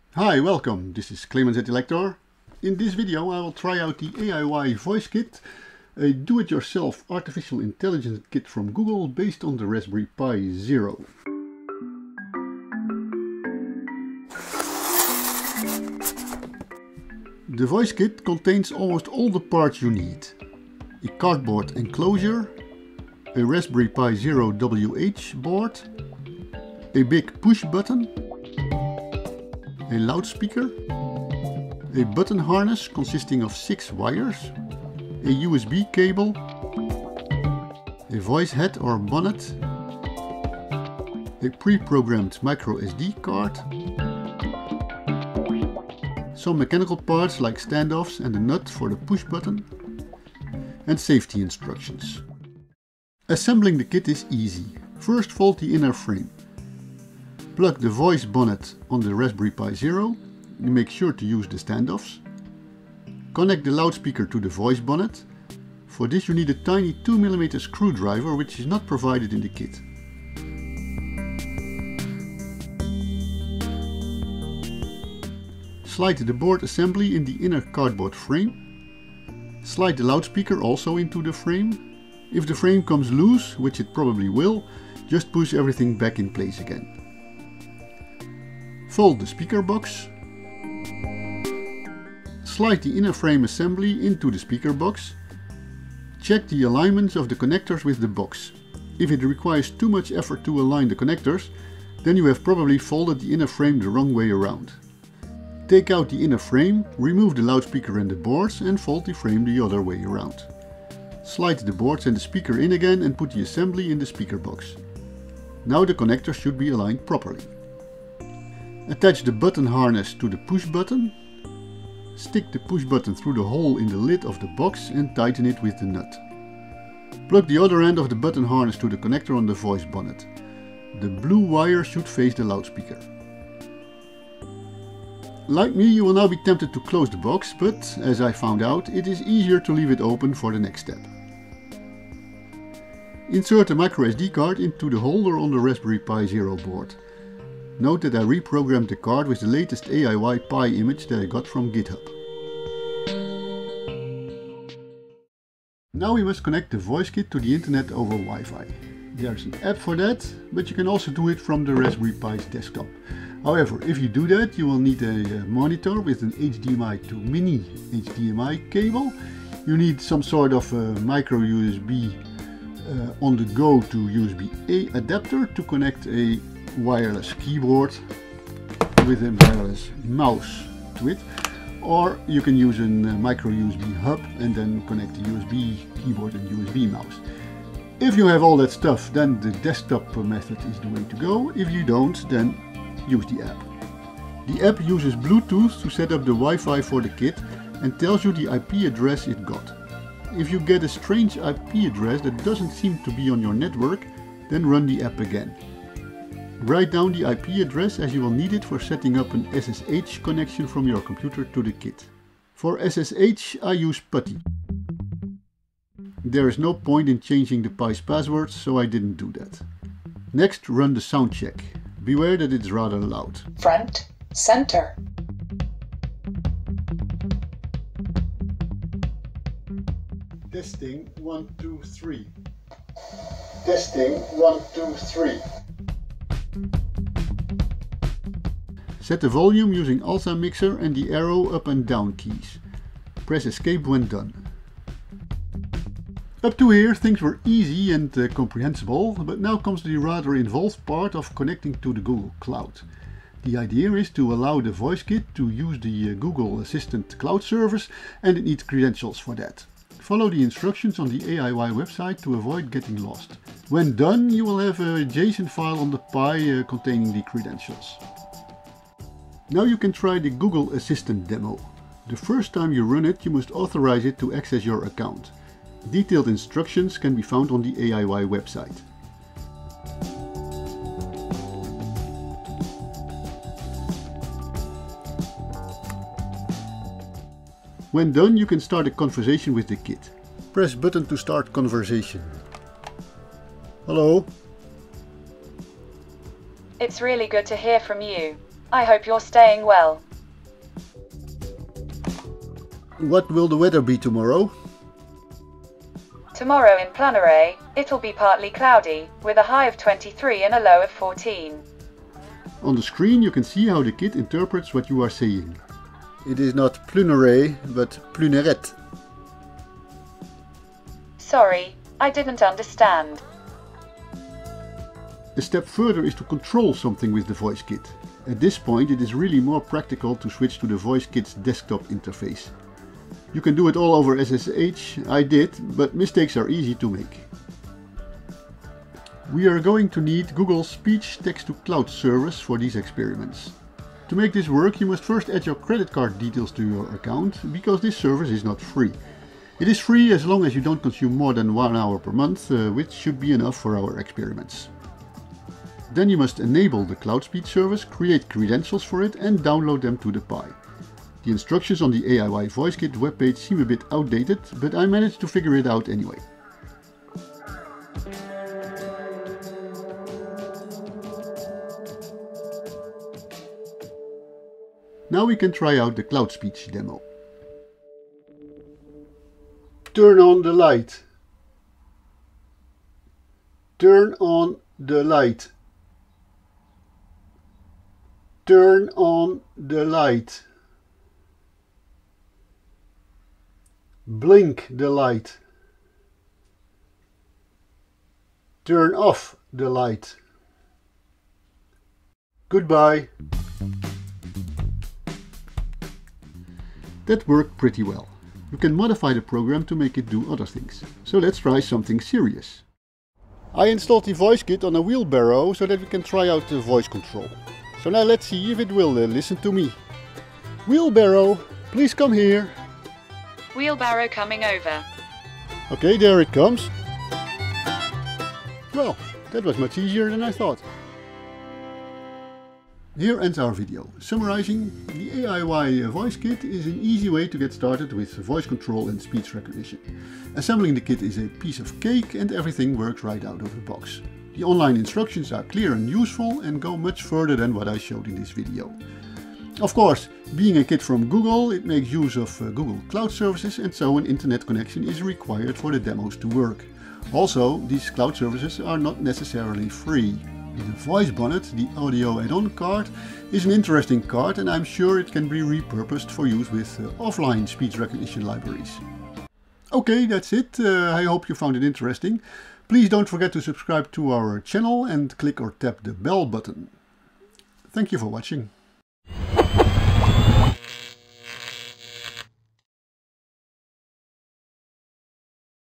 Hi, welcome. This is Clemens at Elector. In this video I will try out the AIY Voice Kit, a do-it-yourself artificial intelligence kit from Google based on the Raspberry Pi Zero. The Voice Kit contains almost all the parts you need. A cardboard enclosure, a Raspberry Pi Zero WH board, a big push button, a loudspeaker, a button harness consisting of 6 wires, a USB cable, a voice head or bonnet, a pre-programmed micro SD card, some mechanical parts like standoffs and a nut for the push button, and safety instructions. Assembling the kit is easy. First fold the inner frame. Plug the voice bonnet on the Raspberry Pi Zero. Make sure to use the standoffs. Connect the loudspeaker to the voice bonnet. For this you need a tiny 2mm screwdriver, which is not provided in the kit. Slide the board assembly in the inner cardboard frame. Slide the loudspeaker also into the frame. If the frame comes loose, which it probably will, just push everything back in place again. Fold the speaker box. Slide the inner frame assembly into the speaker box. Check the alignments of the connectors with the box. If it requires too much effort to align the connectors, then you have probably folded the inner frame the wrong way around. Take out the inner frame, remove the loudspeaker and the boards and fold the frame the other way around. Slide the boards and the speaker in again and put the assembly in the speaker box. Now the connectors should be aligned properly. Attach the button harness to the push button. Stick the push button through the hole in the lid of the box and tighten it with the nut. Plug the other end of the button harness to the connector on the voice bonnet. The blue wire should face the loudspeaker. Like me, you will now be tempted to close the box, but as I found out, it is easier to leave it open for the next step. Insert the micro SD card into the holder on the Raspberry Pi Zero board. Note that I reprogrammed the card with the latest AIY Pi image that I got from GitHub. Now we must connect the voice kit to the internet over Wi-Fi. There's an app for that, but you can also do it from the Raspberry Pi's desktop. However, if you do that, you will need a monitor with an HDMI to mini HDMI cable. You need some sort of micro USB on the go to USB-A adapter to connect a wireless keyboard with a wireless mouse to it, or you can use a micro USB hub and then connect the USB keyboard and USB mouse. If you have all that stuff, then the desktop method is the way to go. If you don't, then use the app. The app uses Bluetooth to set up the Wi-Fi for the kit and tells you the IP address it got. If you get a strange IP address that doesn't seem to be on your network, then run the app again. Write down the IP address as you will need it for setting up an SSH connection from your computer to the kit. For SSH I use PuTTY. There is no point in changing the Pi's password, so I didn't do that. Next, run the sound check. Beware that it's rather loud. Front, center. Testing 1, 2, 3. Testing 1, 2, 3. Set the volume using Alta Mixer and the arrow up and down keys. Press escape when done. Up to here things were easy and comprehensible, but now comes the rather involved part of connecting to the Google Cloud. The idea is to allow the voice kit to use the Google Assistant cloud service, and it needs credentials for that. Follow the instructions on the AIY website to avoid getting lost. When done, you will have a JSON file on the Pi containing the credentials. Now you can try the Google Assistant demo. The first time you run it, you must authorize it to access your account. Detailed instructions can be found on the AIY website. When done, you can start a conversation with the kit. Press button to start conversation. Hello? It's really good to hear from you. I hope you're staying well. What will the weather be tomorrow? Tomorrow in Pluneret, it'll be partly cloudy, with a high of 23 and a low of 14. On the screen you can see how the kit interprets what you are saying. It is not Pluneret, but Pluneret. Sorry, I didn't understand. A step further is to control something with the voice kit. At this point it is really more practical to switch to the voice kit's desktop interface. You can do it all over SSH, I did, but mistakes are easy to make. We are going to need Google's Speech Text-to-Cloud service for these experiments. To make this work you must first add your credit card details to your account, because this service is not free. It is free as long as you don't consume more than 1 hour per month, which should be enough for our experiments. Then you must enable the Cloud Speech service, create credentials for it and download them to the Pi. The instructions on the AIY VoiceKit webpage seem a bit outdated, but I managed to figure it out anyway. Now we can try out the Cloud Speech demo. Turn on the light. Turn on the light. Turn on the light. Blink the light. Turn off the light. Goodbye. That worked pretty well. You can modify the program to make it do other things. So let's try something serious. I installed the voice kit on a wheelbarrow so that we can try out the voice control. So now let's see if it will listen to me. Wheelbarrow, please come here. Wheelbarrow coming over. Okay, there it comes. Well, that was much easier than I thought. Here ends our video. Summarizing, the AIY voice kit is an easy way to get started with voice control and speech recognition. Assembling the kit is a piece of cake and everything works right out of the box. The online instructions are clear and useful and go much further than what I showed in this video. Of course, being a kit from Google, it makes use of Google Cloud services, and so an internet connection is required for the demos to work. Also, these cloud services are not necessarily free. The Voice Bonnet, the audio add-on card, is an interesting card, and I'm sure it can be repurposed for use with offline speech recognition libraries. Okay, that's it. I hope you found it interesting. Please don't forget to subscribe to our channel and click or tap the bell button. Thank you for watching.